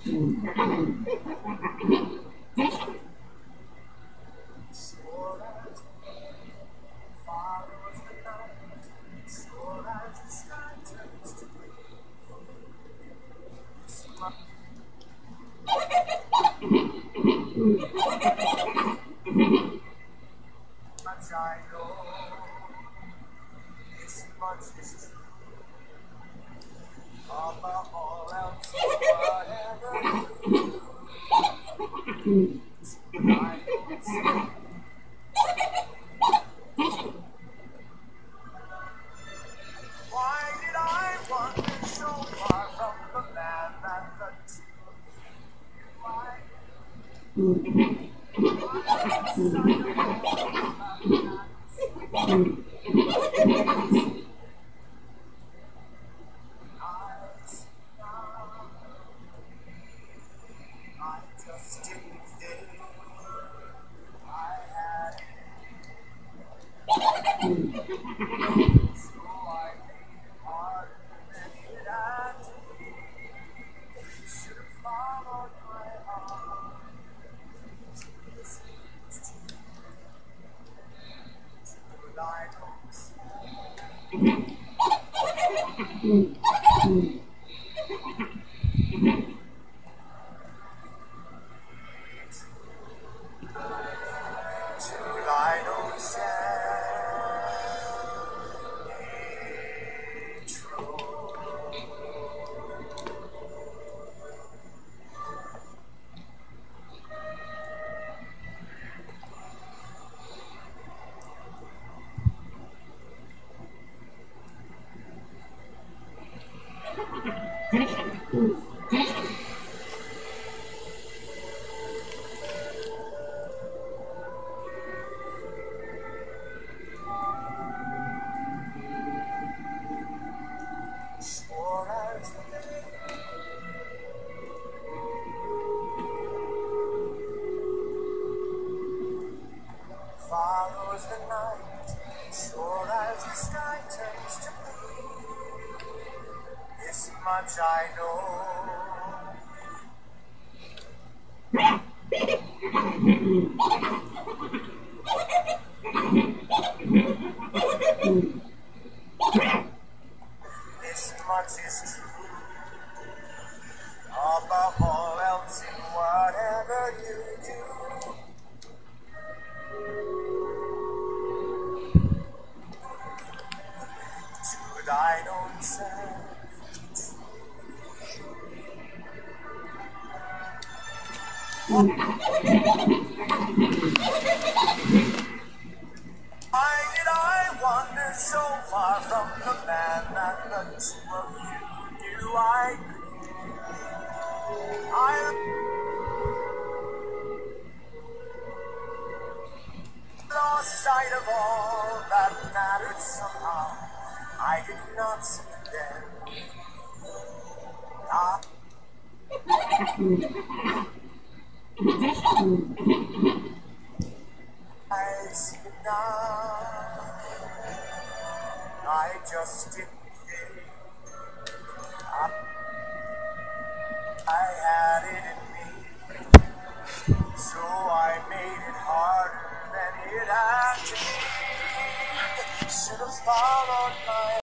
I know this much is true. Above all else, whatever I don't say. Why did I wander so far from the man that the two of you I just didn't think I had it. So I made it harder than it had to be. Should have followed my heart. But I don't say. I don't say true. Swore as follows the night, sure as the sky turns to blue. This much I know. This much is true. Above all else, in whatever you do. To thine own self. Why did I wander so far from the man that the two of you knew I lost sight of all that mattered somehow. I did not see them. I see it now. I just didn't think I had it in me. So I made it harder than it had to be. Should have followed my